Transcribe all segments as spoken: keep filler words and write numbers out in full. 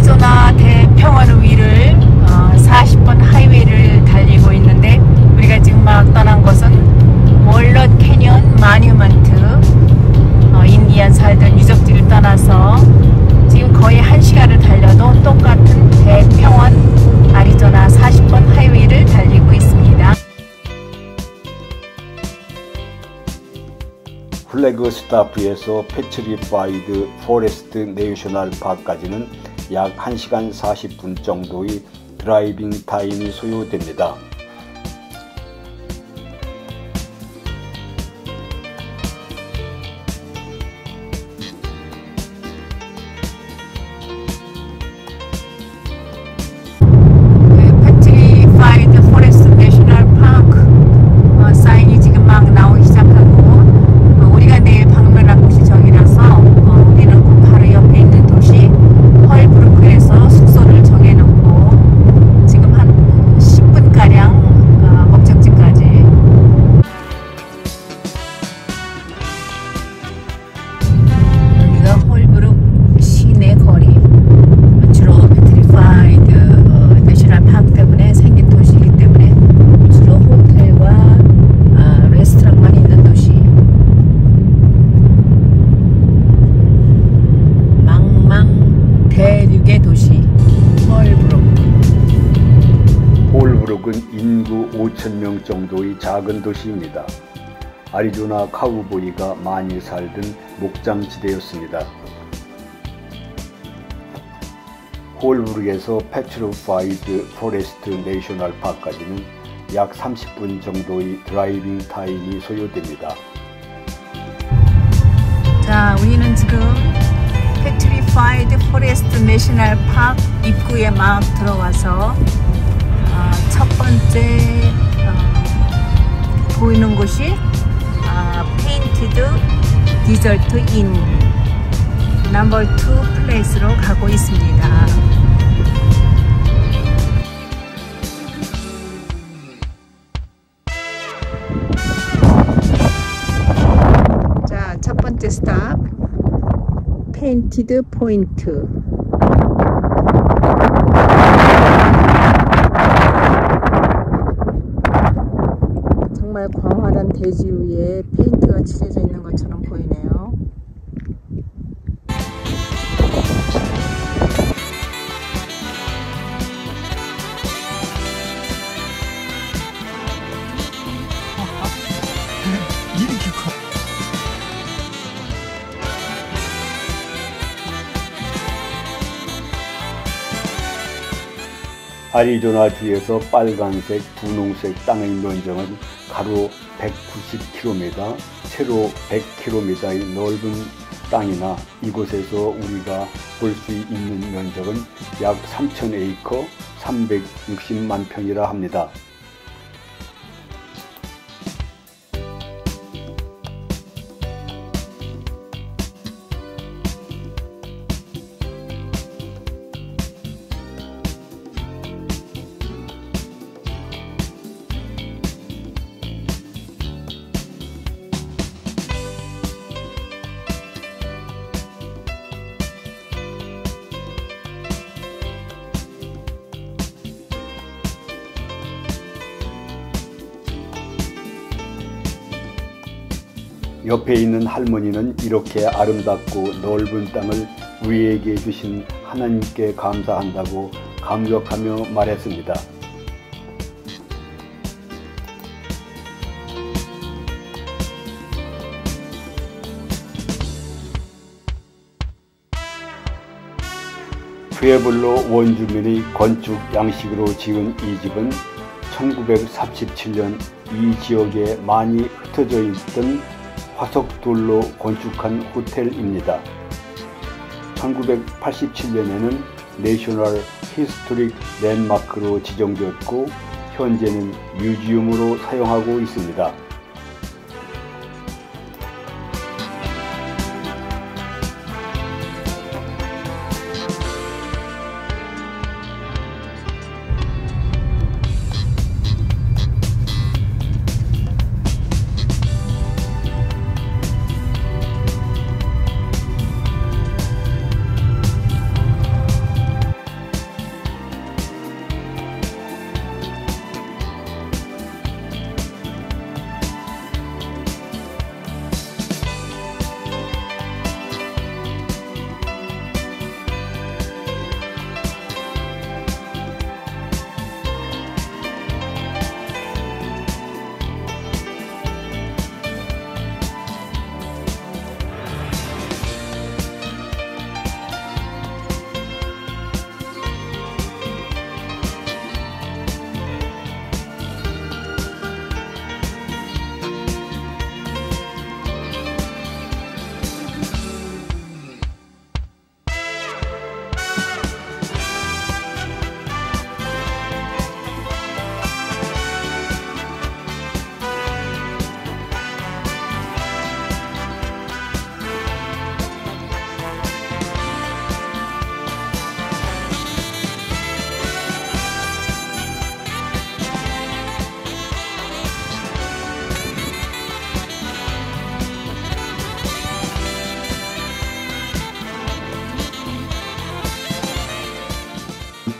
애리조나 대평원 위를 어, 사십 번 하이웨이를 달리고 있는데, 우리가 지금 막 떠난 곳은 월넛 캐니언 마뉴먼트, 어, 인디안 살던 유적지를 떠나서 지금 거의 한 시간을 달려도 똑같은 대평원 애리조나 사십 번 하이웨이를 달리고 있습니다. 플래그 스타프에서 페트리파이드 포레스트 내셔널 파크까지는 약 한 시간 사십 분 정도의 드라이빙 타임이 소요됩니다. 페트리파이드 포레스트 내셔널 파크 어, 사인이 지금 막 나오기 시작하고, 어, 우리가 내일 방문할 곳이 저기라서 어, 우리는 그 바로 옆에 있는 도시 헐브루크에서 숙소를 정해놓고 지금 한 십 분가량 어, 목적지까지. 여기가 헐브룩 시내 거리, 주로 페트리파이드 어, 내셔널 파크 때문에 생긴 도시이기 때문에 주로 호텔과 어, 레스토랑만 있는 도시. 망망 대륙의 도시 헐브룩. 홀브룩은 인구 오천 명 정도의 작은 도시입니다. 애리조나 카우보이가 많이 살던 목장지대였습니다. 홀브룩에서 페트리파이드 포레스트 내셔널 파크까지는 약 삼십 분 정도의 드라이빙 타임이 소요됩니다. 자, 우리는 지금 페트리파이드 포레스트 내셔널 파크 입구에 막 들어와서 어, 첫 번째 어, 보이는 곳이 어, 페인티드 디저트 인 넘버 투 플레이스로 가고 있습니다. 자, 첫 번째 스탑 페인티드 포인트. 정말 광활한 대지 위에 페인트가 칠해져 있는 것처럼 보이네요. 이렇게 커. 애리조나주에서 빨간색, 분홍색 땅의 면적은 가로 백구십 킬로미터, 세로 백 킬로미터의 넓은 땅이나 이곳에서 우리가 볼 수 있는 면적은 약 삼천 에이커, 삼백육십만 평이라 합니다. 옆에 있는 할머니는 이렇게 아름답고 넓은 땅을 우리에게 주신 하나님께 감사한다고 감격하며 말했습니다. 푸에블로 원주민의 건축 양식으로 지은 이 집은 천구백삼십칠 년 이 지역에 많이 흩어져 있던 화석돌로 건축한 호텔입니다. 천구백팔십칠 년에는 내셔널 히스토릭 랜드마크로 지정되었고 현재는 뮤지엄으로 사용하고 있습니다.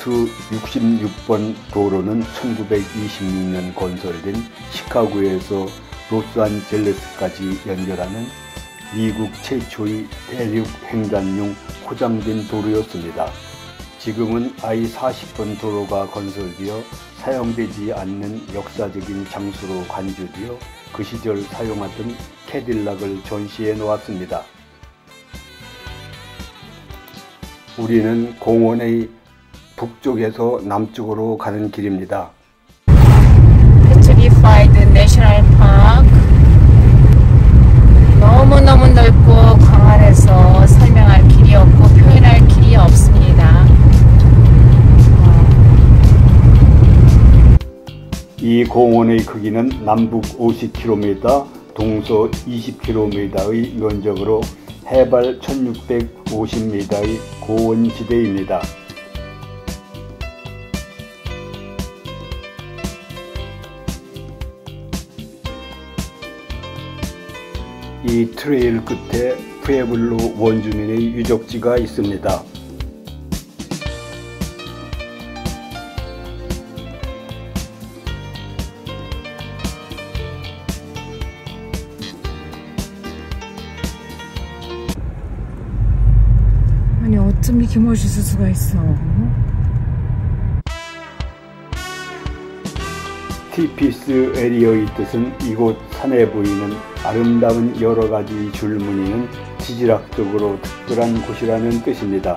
루트 육십육 번 도로는 천구백이십육 년 건설된 시카고에서 로스앤젤레스까지 연결하는 미국 최초의 대륙 횡단용 포장된 도로였습니다. 지금은 아이 사십 번 도로가 건설되어 사용되지 않는 역사적인 장소로 간주되어 그 시절 사용하던 캐딜락을 전시해 놓았습니다. 우리는 공원의 북쪽에서 남쪽으로 가는 길입니다. Petrified National Park. 너무너무 넓고 광활해서 설명할 길이 없고 표현할 길이 없습니다. 이 공원의 크기는 남북 오십 킬로미터, 동서 이십 킬로미터의 면적으로 해발 천육백오십 미터의 고원지대입니다. 이 트레일 끝에 푸에블로 원주민의 유적지가 있습니다. 아니 어쩜 이렇게 멋있을 수가 있어. 티피스 에리어의 뜻은 이곳 산에 보이는 아름다운 여러가지 줄무늬는 지질학적으로 특별한 곳이라는 뜻입니다.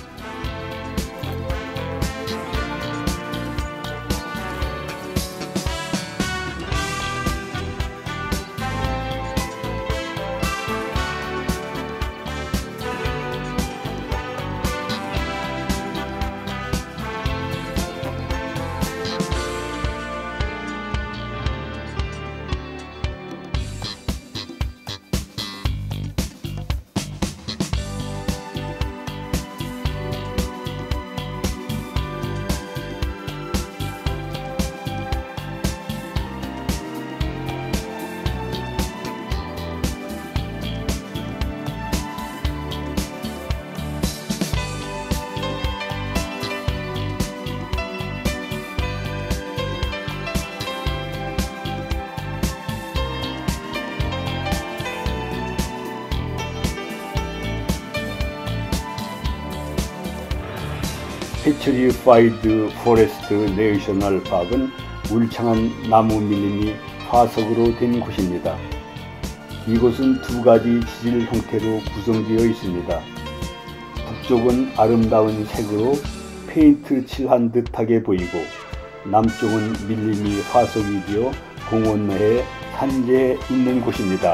페트리파이드 포레스트 내셔널 파크는 울창한 나무 밀림이 화석으로 된 곳입니다. 이곳은 두 가지 지질 형태로 구성되어 있습니다. 북쪽은 아름다운 색으로 페인트 칠한 듯하게 보이고 남쪽은 밀림이 화석이 되어 공원 내에 산재해 있는 곳입니다.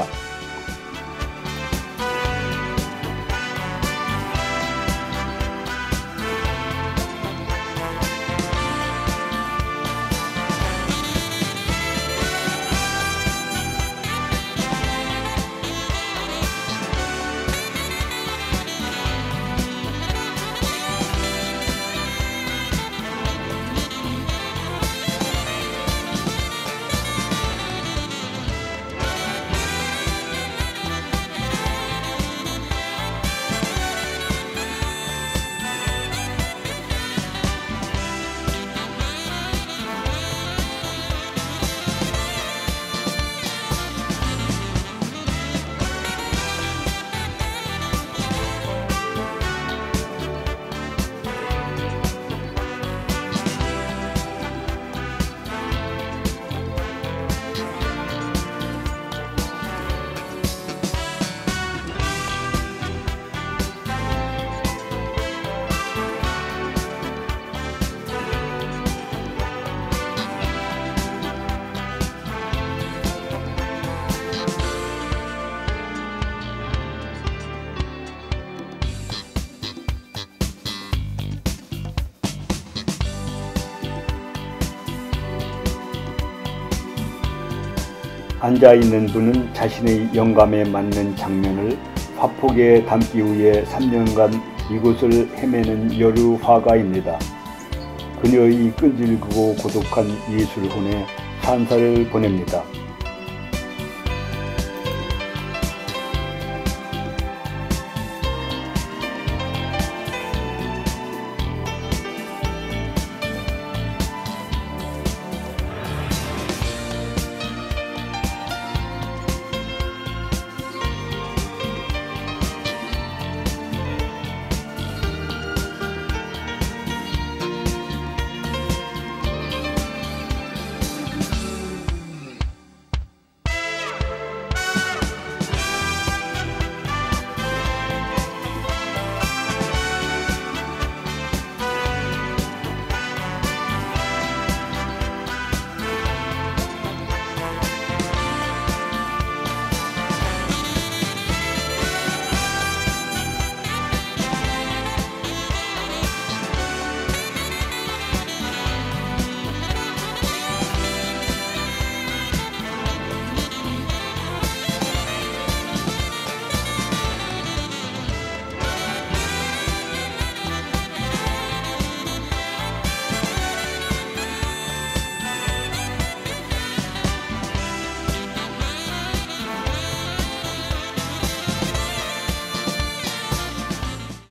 앉아있는 분은 자신의 영감에 맞는 장면을 화폭에 담기 위해 삼 년간 이곳을 헤매는 여류 화가입니다. 그녀의 끈질기고 고독한 예술혼에 찬사를 보냅니다.